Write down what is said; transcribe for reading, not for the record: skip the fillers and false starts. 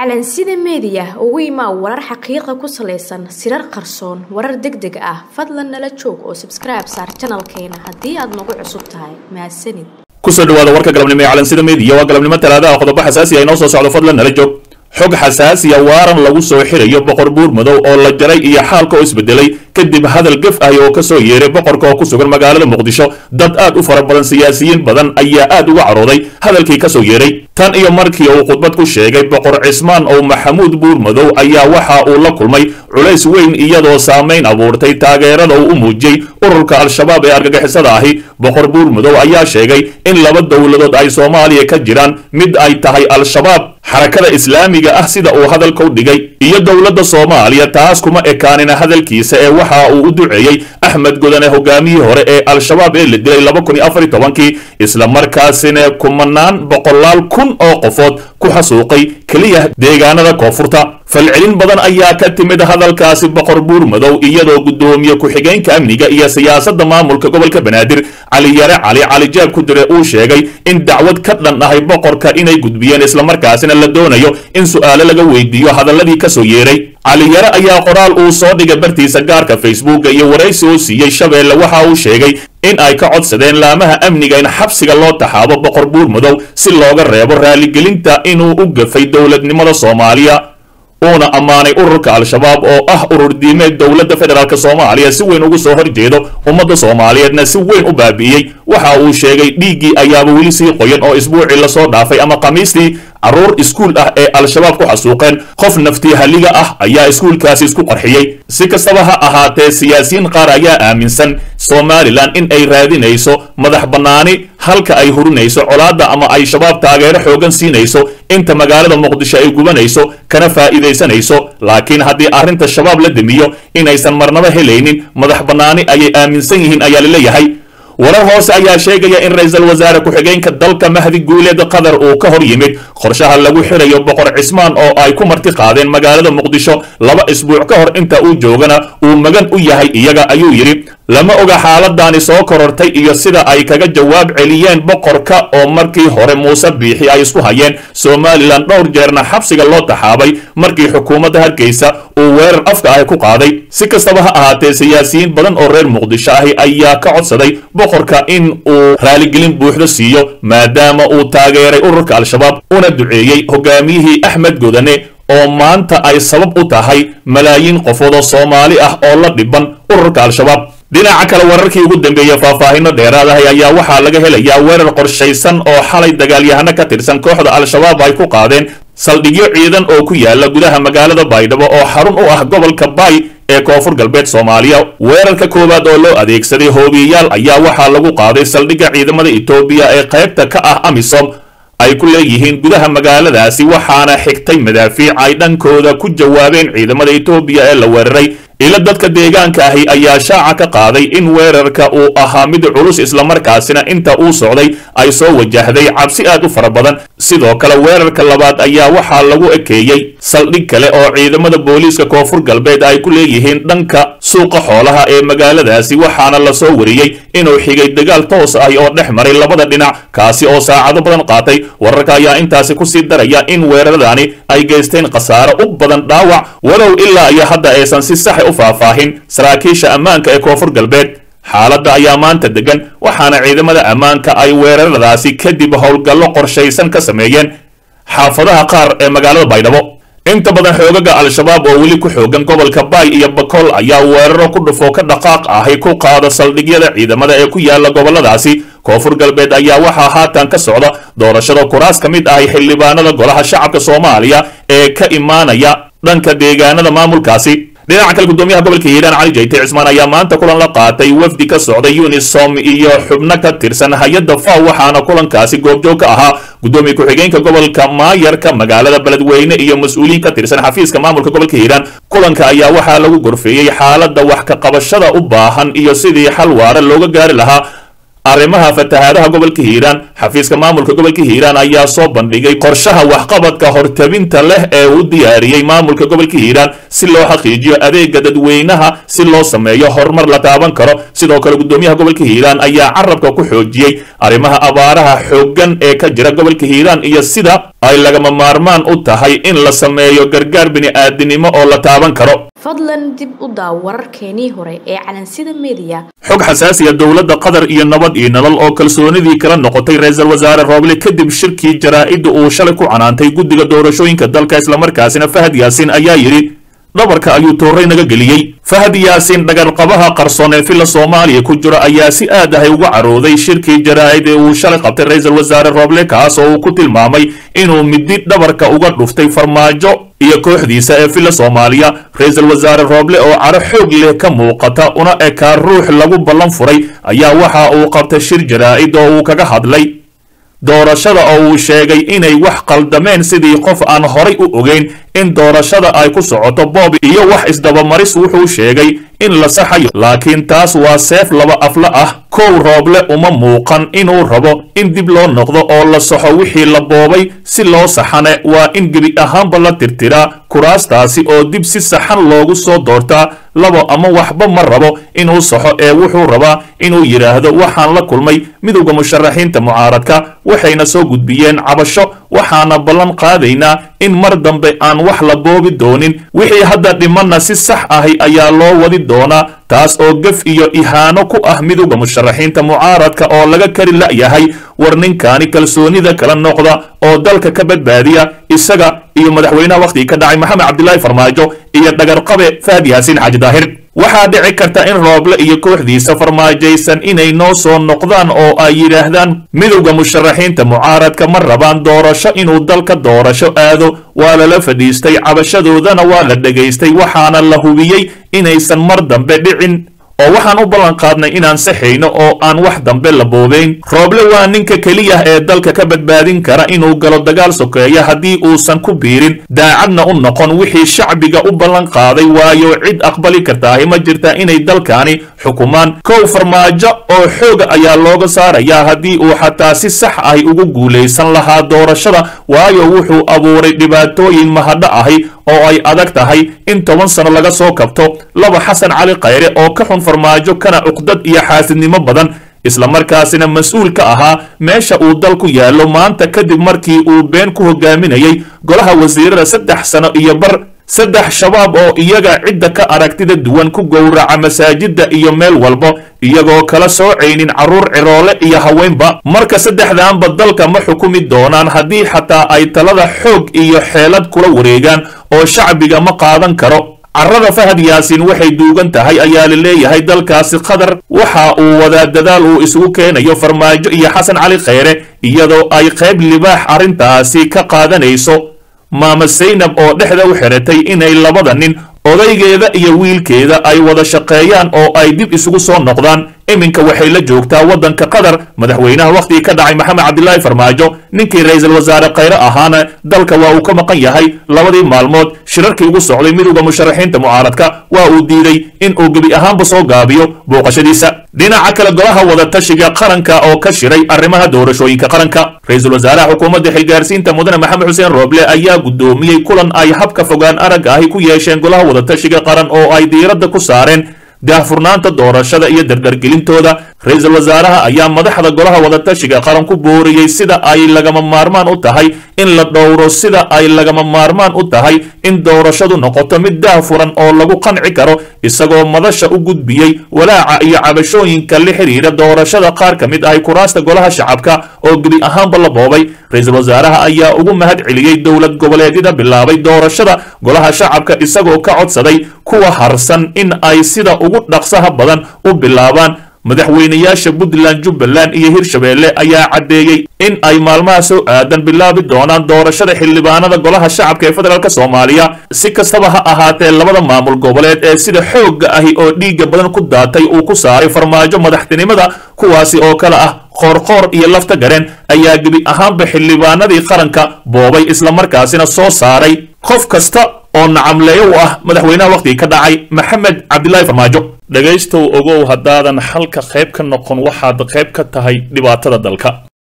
calansida media ugu imaa warar xaqiiqo ku saleysan sirar qarsoon warar degdeg ah fadlan nala joog oo subscribe saar channelkeena hadii aad nagu cusub tahay mahadsanid kusoo dhawaada warka galabnimo ee calansida media waa galabnimo talaada qodobo xasaasi ah inoo soo socdo fadlan nala joog xog xasaasi ah waaran lagu soo xirayo boqor buur madow oo la jaray iyo xaalka oo isbedelay kadib hadal gaf ah oo ka soo yeeray boqorka oo ku sugan magaalada muqdisho dad aad u fara badan siyaasiyiin badan ayaa aad uga carooday hadalkii ka soo yeeray tan iyo markii uu khudbad ku sheegay boqor cismaan oo maxamuud buur madow ayaa waxa uu la kulmay culays weyn iyadoo saameyn abuurtay taageerada uu u muujiyay ururka al-shabaab ee argagixisada ahi boqor buur madow ayaa sheegay in laba dowladood ay Soomaaliya ka jiraan mid ay tahay al-shabaab xarakada islaamiga ah sida uu hadalka u dhigay iyo dowladda Soomaaliya taas kuma ekaanina hadalkiisa ee waxa uu u duceeyay Axmed Godane hogaamiyihii hore ee al-shabaab ee la dilay 2014 isla markaasina kumanaan boqolaal kun oo qofood ku xasuuqay kaliya deegaanada koonfurta falcelin badan ayaa ka timid hadalkaasi boqor buur madow iyadoo gudoomiye ku-xigeenka amniga iyo siyaasadda maamulka gobolka Banaadir cali jaab ku diray uu sheegay in dacwad ka dhan ahay boqorka inay gudbiyeen isla markaasina la doonayo in su'aalo laga weydiiyo hadaladii ka soo yeeray cali yare ayaa qoraal uu soo dhigay bartiisa gaarka Facebook iyo waraysi oo siiyay Shabeelle waxa uu sheegay in ay ka codsadeen laamaha amniga in xabsiga loo taxaabo boqor buur madow si looga reebo raaligelinta inuu u gafay dowladnimada Soomaaliya una amaanay ururka al-shabaab oo ah urur diimeed dowladda federaalka Soomaaliya si weyn ugu soo horjeedo ummadda Soomaaliyeedna si weyn u baabi'iyay waxa uu sheegay dhiigii ayaaba weli sii qoyan oo isbuucii la soo dhaafay ama khamiistii caruur iskuul ah ee al-shabaab ku xasuuqeen qof naftii haliga ah ayaa iskuulkaasi isku qarxiyay si kastaba ha ahaatee siyaasiyiin qaar ayaa aaminsan Somaliland in ay raadinayso madax banaani halka ay hurinayso colaadda ama ay shabaab taageero xoogan siinayso inta magaalada Muqdisho ay gubanayso kana faa'iideysanayso laakiin haddii arrinta shabaab la damiyo inaysan marnaba helaynin madax banaani ayay aaminsan yihiin ayaa la leeyahay warar hoose ayaa sheegaya in ra'iisul wasaare ku-xigeenka dalka Mahdi Guuleed Qadar uu ka hor yimid qorshaha lagu xirayo boqor Cismaan oo ay ku marti qaadeen magaalada Muqdisho 2 isbuuc ka hor inta uu joogana uu magan u yahay iyaga ayuu yiri lama oga xaaladani soo korortay iyo sida ay kaga jawaab celiyeen boqorka oo markii hore Muuse Biixi ay isku hayeen Somaliland dhowr jeerna xabsiga loo taxaabay markii xukuumadda Hargeysa uu weerar afka ah ku qaaday si kastaba ha ahaatee siyaasiyiin badan oo reer Muqdisho ah ayaa ka codsaday boqorka in uu raaligelin buuxda siiyo maadaama uu taageeray ururka al-shabaab una duceeyay hogaamiyihii Axmed Godane oo maanta ay sabab u tahay malaayiin qofood oo Soomaali ah oo la dhiban ururka al-shabaab dhinaca kale wararkii ugu dambeeyay faahfaahinno dheeraad ah ayaa waxaa laga helayaa weerar qorshaysan oo xalay dagaalyahano ka tirsan kooxda al-shabaab ay ku qaadeen saldhigyo ciidan oo ku yaala gudaha magaalada Baydhabo oo xarun u ah gobolka Bay ee koonfur galbeed Soomaaliya weerarka koowaad oo loo adeegsaday hoobiyaal ayaa waxaa lagu qaaday saldhigga ciidamada Itoobiya ee qaybta ka ah AMISOM ay ku leeyihiin gudaha magaaladaasi waxaana xigtay madaafiic ay dhankooda ku jawaabeen ciidamada Itoobiya ee la weeraray ila dadka deegaanka ahi ayaa shaaca ka qaaday in weerarka uu ahaa mid culus isla markaasina inta uu socday ay soo wajahday cabsi aad u fara badan sidoo kale weerarka labaad ayaa waxaa lagu ekeeyay saldhig kale oo ciidamada booliiska koonfur galbeed ay ku leeyihiin dhanka suuqa xoolaha ee magaaladaasi waxaana la soo wariyay inuu xigay dagaal toos ah oo dhex maray labada dhinac kaasi oo saacado badan qaatay wararka ayaa intaasi ku sii daraya in weeraradani ay geysteen khasaaro u badan dhaawac walow ilaa iyo hadda aysan si sax u faahfaahin saraakiisha ammaanka ee koonfur galbeed xaaladda ayaa maanta degan waxaana ciidamada ammaanka ay weeraradaasi kadib howlgallo qorshaysan ka sameeyeen xaafadaha qaar ee magaalada Baydhabo inta badan xoogaga al-shabaab oo weli ku xoogan gobolka Bay iyo Bakool ayaa weeraro ku dhufo ka dhaqaaq ah ku qaada saldhigyada ciidamada ee ku yaala goboladaasi koonfur galbeed ayaa waxaa haatan ka socda doorashada kuraas ka mid ah xildhibaanada golaha shacabka Soomaaliya ee ka imaanaya dhanka deegaanada maamulkaasi dhinaca kale gudoomiyaha gobolka Hiiraan Cali Jayte Cismaan ayaa maanta kulan la qaatay wafdi ka socda UNISOM iyo xubno ka tirsan hay'adda FAO waxaana kulankaasi goobjoog ka ahaa gudoomiye ku-xigeenka gobolka Maayarka magaalada Beledweyne iyo mas'uuliyiin ka tirsan xafiiska maamulka gobolka Hiiraan kulanka ayaa waxaa lagu gorfeeyay xaaladda wax ka qabashada u baahan iyo sidii xal waara looga gaari lahaa arrimaha fatahaadaha gobolka hiiraan xafiiska maamulka gobolka hiiraan ayaa soo bandhigay qorshaha waxqabadka hortabinta leh ee uu diyaariyey maamulka gobolka hiiraan si loo xaqiijiyo adeega dadweynaha si loo sameeyo horumar la taaban karo sidoo kale gudoomiyaha gobolka hiiraan ayaa carabka ku xoojiyey arrimaha abaaraha xooggan ee ka jira gobolka hiiraan iyo sida ay lagama maarmaan u tahay in la sameeyo gargaar bini'aadinimo oo la taaban karo fadlan dib u daaw wararkeenii hore ee calansida media xog xasaasiya dowladda qatar iyo nabad iyo nolol oo kalsoonidii kala noqotay ra'iisul wasaare Roble kadib shirkii jaraa'id uu shalay ku canaantay guddiga doorashooyinka dalka isla markaasina Fahad Yaasin ayaa yiri dhabarka ayuu tooray naga geliyay Fahad Yaasin dhagarqabaha qarsoon ee fila Soomaaliya ku jira ayaa si aad ah uga carooday shirkii jaraa'id ee uu shalay qabtay ra'iisul wasaare Roble kaas oo uu ku tilmaamay inuu midi dhabarka uga dhuftay farmaajo iyo kooxdiisa ee fila Soomaaliya ra'iisul wasaare Roble oo caro xoog leh ka muuqata una eka ruux lagu ballan furay ayaa waxa uu qabtay shir jaraa'id oo uu kaga hadlay doorashada oo uu sheegay inay wax qaldameen sidii qof aan horay u ogeyn in doorashada ay ku socoto boob iyo wax isdabamaris wuxuu sheegay in la saxayo laakiin taas waa seef laba afla ah kow Roble uma muuqan inuu rabo in dib loo noqdo oo la saxo wixii la boobay si loo saxane waa in gebi ahaanba la tirtiraa kuraastaasi oo dib si saxan loogu soo doortaa labo ama waxba ma rabo inuu saxo ee wuxuu rabaa inuu yiraahdo waxaan la kulmay midowga musharaxiinta mucaaradka waxayna soo gudbiyeen cabasho waxaana ballan qaadaynaa in mar dambe aan wax la boobi doonin wixii hadda dhimanna si sax ahi ayaa loo wadi doonaa taas oo gaf iyo ihaano ku ah midowga musharaxiinta mucaaradka oo laga kari la'yahay war ninkaani kalsoonida kala noqda oo dalka ka badbaadiya isaga iyo madaxweynaha waqti ka dhacay Maxamed Cabdullaahi Farmaajo iyo dhagarqabe Fahad Yaasin Xaaji Daahir waxaa dhici karta in Roble iyo kooxdiisa farmaajaysan inay noo soo noqdaan oo ay yiraahdaan midowga musharaxiinta mucaaradka ma rabaan doorasho inuu dalka doorasho aado waa la fadhiistay cabashadoodana waa la dhageystay waxaana la hubiyay inaysan mar dambe dhicin oo waxaan u ballan qaadnay inaan saxayno oo aan wax dambe la boobeyn Roble waa ninka kaliya ee dalka ka badbaadin kara inuu galo dagaal sokeeya haddii uusan ku biirin daacadna u noqon wixii shacbiga u ballan qaaday waayo cid aqbali kartaa ma jirta inay dalkaani xukumaan kow farmaajo oo xoog ayaa looga saarayaa haddii uu xataa si sax ah ugu guuleysan lahaa doorashada waayo wuxuu abuuray dhibaatooyin mahadho ahi oo ay adag tahay in 10 sano laga soo kabto laba Xasan Cali Khayre oo ka xun farmaajo kana uqdad iyo xaasidnimo badan isla markaasina mas'uul ka ahaa meesha uu dalku yaalo maanta kadib markii uu been ku hogaaminayay golaha wasiirada 3 sano iyo bar saddex shabaab oo iyaga cidda ka aragtida duwan ku gowraca masaajida iyo meel walba iyagoo kala soocaynin caruur ciroole iyo haweenba marka saddexdaanba dalka ma xukumi doonaan haddii xataa ay talada xoog iyo xeelad kula wareegaan oo shacbiga ma qaadan karo carrada Fahad Yaasin waxay duugan tahay ayaa la leeyahay dalkaasi Qatar waxa uu wada dadaal uu isugu keenayo Farmaajo iyo Xasan Cali Khayre iyadoo ay qayb libaax arintaasi ka qaadanayso maama Zainab oo dhexda u xiratay inay labada nin odaygeeda iyo wiilkeeda ay wada shaqeeyaan oo ay dib isugu soo noqdaan iminka waxay la joogtaa wadanka Qatar madaxweynaha waqti ka dhacay Maxamed Cabdullaahi Farmaajo ninkii ra'iisul wasaare Khayre ahaana dalka waa uu ka maqan yahay labadii maalmood shirarkii ugu socday midowga musharaxiinta mucaaradka waa uu diiday in uu gabi ahaanba soo gaabiyo booqashadiisa dhinaca kale golaha wada tashiga qaranka oo ka shiray arrimaha doorashooyinka qaranka ra'iisul wasaaraha xukuumadda xilgaarsiinta mudane Maxamed Xuseen Roble ayaa gudoomiyay kulan ay habka fogaan arag ah ku yeesheen golaha wada tashiga qaran oo ay diiradda ku saareen daahfurnaanta doorashada iyo dardargelintooda ra'iisul wasaaraha ayaa madaxda golaha wada tashiga qaran ku booriyay sida ay lagama maarmaan u tahay in la dhowro sida ay lagama maarmaan u tahay in doorashadu noqoto mid daahfuran oo lagu qanci karo isagoo madasha u gudbiyay walaaca iyo cabashooyinka la xiriira doorashada qaar ka mid ah kuraasta golaha shacabka oo gabi ahaanba la boobay ra'iisul wasaaraha ayaa ugu mahad celiyay dowlad goboleedyada bilaabay doorashada golaha shacabka isagoo ka codsaday kuwa harsan in ay sida ugu dhaqsaha badan u bilaabaan madaxweynayaasha Puntland Jubbaland iyo Hirshabeelle ayaa cadeeyay in ay maalmaha soo aadan bilaabi doonaan doorashada xildhibaanada golaha shacabka ee federaalka Soomaaliya si kastaba ha ahaatee labada maamul goboleed ee sida xoog ah oo dhiiga badan ku daatay uu ku saaray farmaajo madaxtinimada kuwaasi oo kala ah qorqor iyo lafta gareen ayaa gabi ahaanba xildhibaanadii qaranka boobay isla markaasina soo saaray qof kasta oo nacamleeyo u ah madaxweynaha waqti ka dhacay Maxamed Cabdullaahi Farmaajo dhagaystow ogow haddaadan xalka qayb ka noqon waxaad qayb ka tahay dhibaatada dalka.